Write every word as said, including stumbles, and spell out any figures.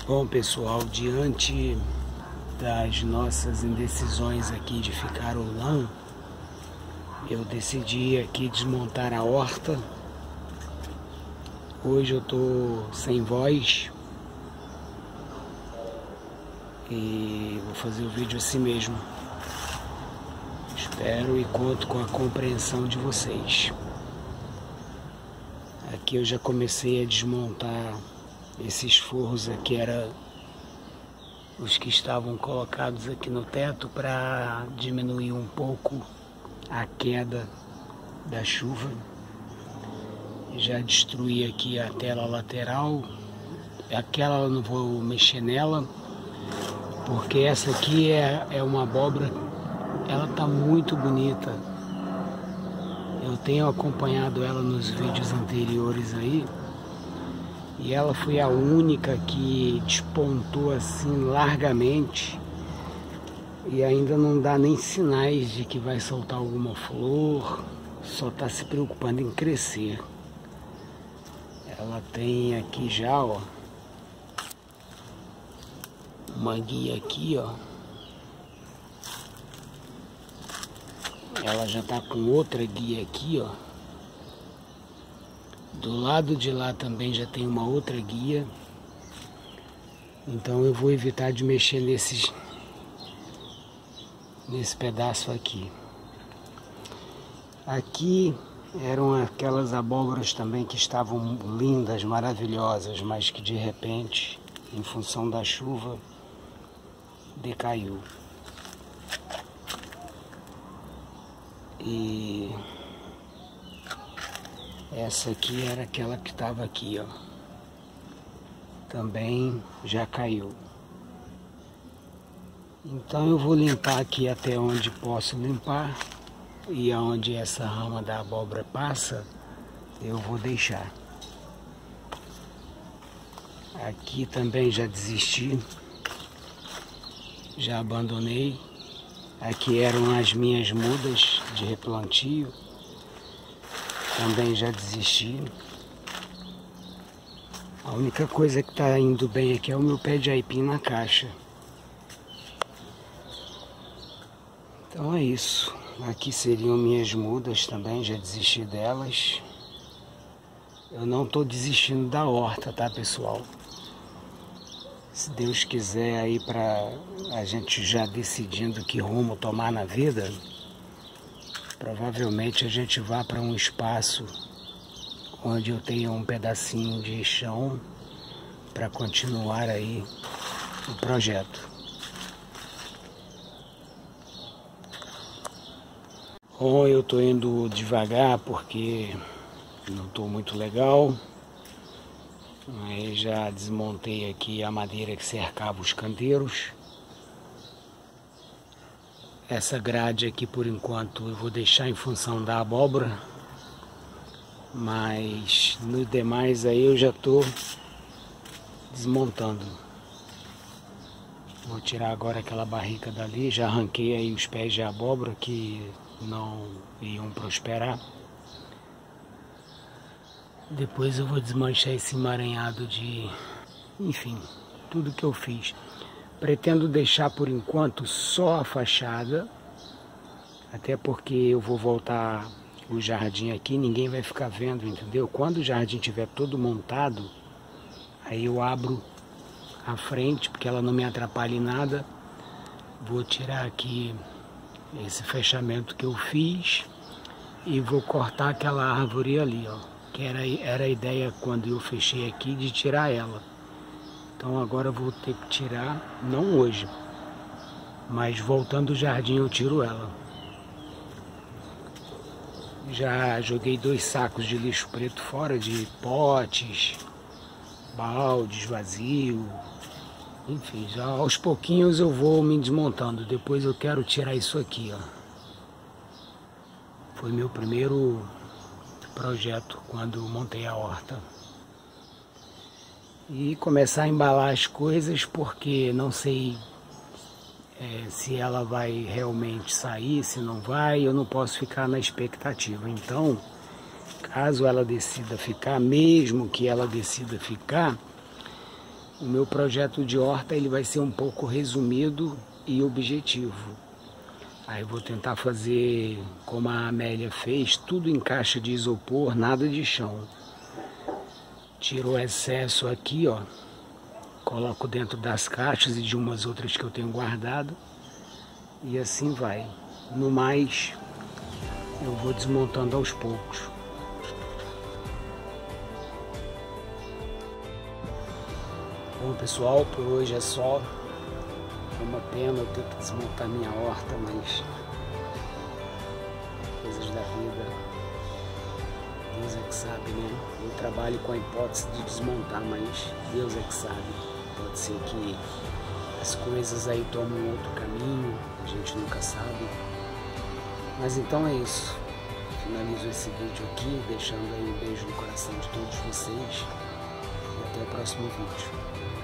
Bom, pessoal, diante das nossas indecisões aqui de ficar ou não, eu decidi aqui desmontar a horta. Hoje eu tô sem voz e vou fazer o vídeo assim mesmo. Espero e conto com a compreensão de vocês. Aqui eu já comecei a desmontar esses forros aqui, era os que estavam colocados aqui no teto para diminuir um pouco a queda da chuva. Já destruí aqui a tela lateral, aquela eu não vou mexer nela, porque essa aqui é, é uma abóbora, ela tá muito bonita. Eu tenho acompanhado ela nos vídeos anteriores aí, e ela foi a única que despontou assim largamente, e ainda não dá nem sinais de que vai soltar alguma flor, só está se preocupando em crescer. Ela tem aqui já, ó, uma guia aqui, ó. Ela já está com outra guia aqui, ó. Do lado de lá também já tem uma outra guia. Então eu vou evitar de mexer nesses, nesse pedaço aqui. Aqui eram aquelas abóboras também que estavam lindas, maravilhosas, mas que de repente, em função da chuva, decaiu. E essa aqui era aquela que estava aqui, ó. Também já caiu. Então eu vou limpar aqui até onde posso limpar. E aonde essa rama da abóbora passa, eu vou deixar. Aqui também já desisti. Já abandonei. Aqui eram as minhas mudas de replantio. Também já desisti. A única coisa que está indo bem aqui é o meu pé de aipim na caixa. Então é isso. Aqui seriam minhas mudas também, já desisti delas. Eu não estou desistindo da horta, tá, pessoal? Se Deus quiser aí, para a gente já decidindo que rumo tomar na vida, provavelmente a gente vá para um espaço onde eu tenha um pedacinho de chão para continuar aí o projeto. Bom, eu tô indo devagar porque não tô muito legal. Aí já desmontei aqui a madeira que cercava os canteiros. Essa grade aqui por enquanto eu vou deixar em função da abóbora, mas no demais aí eu já tô desmontando. Vou tirar agora aquela barrica dali, já arranquei aí os pés de abóbora que não iam prosperar. Depois eu vou desmanchar esse emaranhado de, enfim, tudo que eu fiz. Pretendo deixar por enquanto só a fachada, até porque eu vou voltar o jardim aqui, ninguém vai ficar vendo, entendeu? Quando o jardim estiver todo montado, aí eu abro a frente, porque ela não me atrapalha em nada. Vou tirar aqui esse fechamento que eu fiz e vou cortar aquela árvore ali, ó, que era, era a ideia quando eu fechei aqui de tirar ela. Então agora eu vou ter que tirar, não hoje, mas voltando o jardim eu tiro ela. Já joguei dois sacos de lixo preto fora, de potes, baldes, vazio. Enfim, já aos pouquinhos eu vou me desmontando. Depois eu quero tirar isso aqui, ó. Foi meu primeiro projeto quando montei a horta. E começar a embalar as coisas, porque não sei é, se ela vai realmente sair, se não vai. Eu não posso ficar na expectativa. Então, caso ela decida ficar, mesmo que ela decida ficar, o meu projeto de horta ele vai ser um pouco resumido e objetivo. Aí vou tentar fazer como a Amélia fez, tudo em caixa de isopor, nada de chão. Tiro o excesso aqui, ó, coloco dentro das caixas e de umas outras que eu tenho guardado, e assim vai. No mais, eu vou desmontando aos poucos. Bom pessoal, por hoje é só. É uma pena eu ter que desmontar minha horta, mas coisas da vida, Deus é que sabe, né? Eu trabalho com a hipótese de desmontar, mas Deus é que sabe. Pode ser que as coisas aí tomem outro caminho, a gente nunca sabe. Mas então é isso. Finalizo esse vídeo aqui, deixando aí um beijo no coração de todos vocês. E até o próximo vídeo.